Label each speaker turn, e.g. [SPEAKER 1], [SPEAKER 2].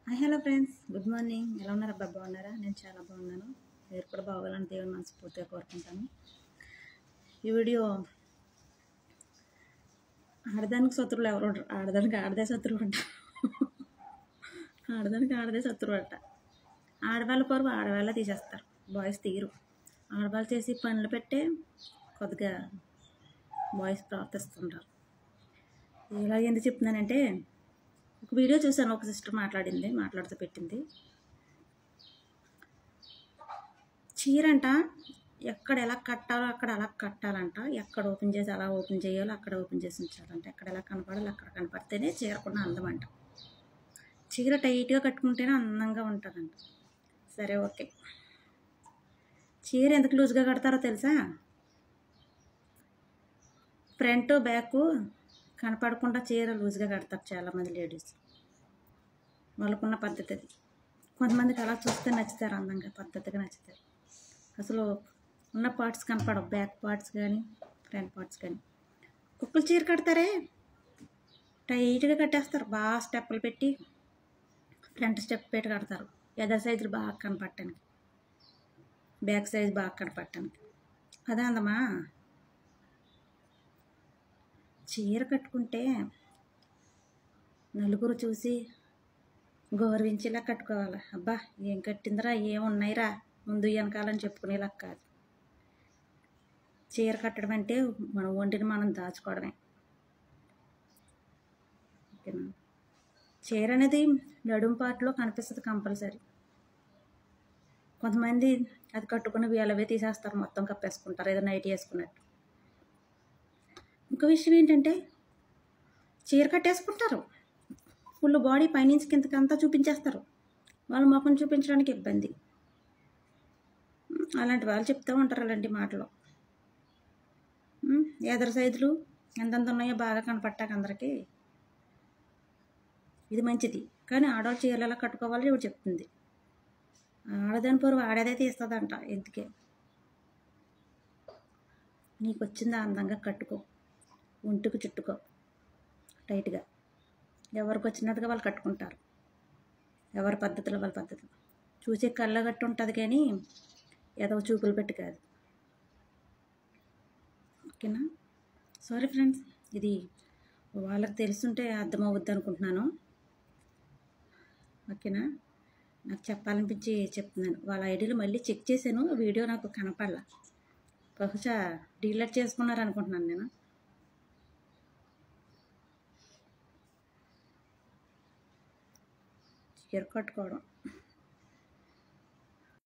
[SPEAKER 1] Hi hello friends, good morning. ఎలా ఉన్నారు? అబ్బా బాగున్నారా? నేను చాలా బాగున్నాను. మీరు కూడా బాగోవాలని దేవుని మనస్ఫూర్తిగా కోరుకుంటాను. ఈ వీడియో ఆడదానికి శత్రువులు ఎవరు ఉండరు. ఆడదానికి ఆడదే శత్రువు అంట. ఆడదానికి ఆడదే శత్రువు అంట. ఆడవాళ్ళ పరువు ఆడవాళ్ళ తీసేస్తారు, బాయ్స్ తీరు. ఆడవాళ్ళు చేసి పనులు పెట్టే కొద్దిగా బాయ్స్ ప్రవర్తిస్తుంటారు. ఇలా ఎందుకు చెప్తున్నానంటే, ఒక వీడియో చూసాను. ఒక సిస్టర్ మాట్లాడుతూ పెట్టింది. చీరంట ఎక్కడ ఎలా కట్టాలో అక్కడ అలా కట్టాలంట. ఎక్కడ ఓపెన్ చేసి అలా ఓపెన్ చేయాలో అక్కడ ఓపెన్ చేసి ఉంచాలంట. ఎక్కడ ఎలా కనపడాలో అక్కడ కనపడితేనే చీరకున్న అందం అంట. చీర టైట్గా కట్టుకుంటేనే అందంగా ఉంటుందంట. సరే, ఓకే. చీర ఎందుకు లూజ్గా కడతారో తెలుసా? ఫ్రంట్ బ్యాక్ కనపడకుండా చీర లూజ్గా కడతారు చాలామంది లేడీస్. వాళ్ళకున్న పద్ధతి అది. కొంతమందికి అలా చూస్తే నచ్చుతారు, అందంగా పద్ధతిగా నచ్చుతారు. అసలు ఉన్న పార్ట్స్ కనపడవు, బ్యాక్ పార్ట్స్ కానీ ఫ్రంట్ పార్ట్స్ కానీ. కుక్కలు చీర కడతారే, టైట్గా కట్టేస్తారు. బాగా స్టెప్పులు పెట్టి ఫ్రంట్ స్టెప్ పెట్టి కడతారు. ఎదర్ సైజులు బాగా కనపడటానికి, బ్యాక్ సైజ్ బాగా కనపడటానికి. అదే అందమా? చీర కట్టుకుంటే నలుగురు చూసి గౌరవించేలా కట్టుకోవాలి. అబ్బా ఏం కట్టిందిరా, ఏమున్నాయిరా ముందు వెనకాలని చెప్పుకునేలా కాదు. చీర కట్టడం అంటే మన ఒంటిని మనం దాచుకోవడమే. ఓకేనా? చీర అనేది నడుము పాటలో కనిపిస్తుంది కంపల్సరీ. కొంతమంది అది కట్టుకుని వేలవే తీసేస్తారు, మొత్తం కప్పేసుకుంటారు, ఏదో నైట్ వేసుకున్నట్టు. ఇంకో విషయం ఏంటంటే, చీర కట్టేసుకుంటారు, ఫుల్ బాడీ పైనుంచి కిందకి అంతా చూపించేస్తారు. వాళ్ళ ముఖం చూపించడానికి ఇబ్బంది. అలాంటి వాళ్ళు చెప్తూ ఉంటారు అలాంటి మాటలు. ఎదర్ సైజులు ఎంతెంత ఉన్నాయో బాగా కనపట్టాక అందరికీ. ఇది మంచిది, కానీ ఆడవాళ్ళు చీరలు ఎలా కట్టుకోవాలో ఇవి చెప్తుంది. ఆడదాని పొరుగు ఆడేదే తీస్తుందంట. ఎందుకే? నీకు వచ్చిందా అందంగా కట్టుకో, ఒంటికి చుట్టుకో టైట్గా. ఎవరికి వచ్చినట్టుగా వాళ్ళు కట్టుకుంటారు, ఎవరి పద్ధతిలో వాళ్ళ పద్ధతి. చూసే కళ్ళ గట్టు ఉంటుంది కానీ ఏదో చూపులు పెట్టి కాదు. ఓకేనా? సారీ ఫ్రెండ్స్, ఇది వాళ్ళకి తెలుసుంటే అర్థమవుద్ది అనుకుంటున్నాను. ఓకేనా? నాకు చెప్పాలనిపించి చెప్తున్నాను. వాళ్ళ ఐడీలు మళ్ళీ చెక్ చేశాను, వీడియో నాకు కనపడలా. బహుశా డిలీట్ చేసుకున్నారు అనుకుంటున్నాను నేను. చీర కట్టుకోవడం